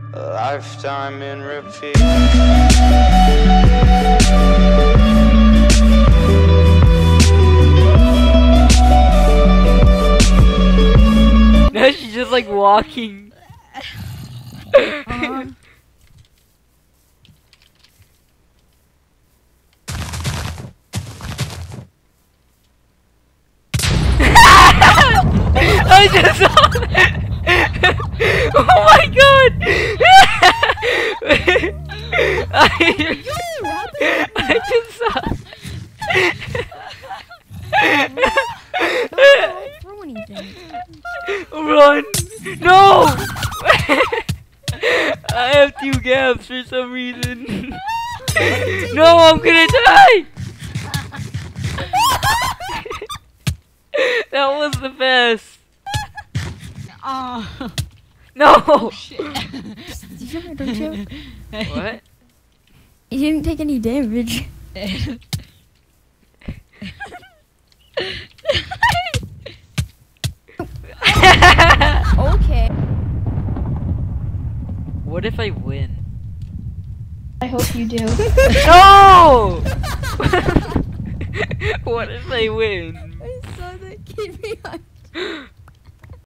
A lifetime in repeat. Now she's just like walking. I just saw that. Oh my god! I just saw. Throw anything. Run! No! I have 2 gaps for some reason. No, I'm gonna die! That was the best. Oh. No! Shit. Did you don't you? What? You didn't take any damage. Okay. What if I win? I hope you do. No! What if I win?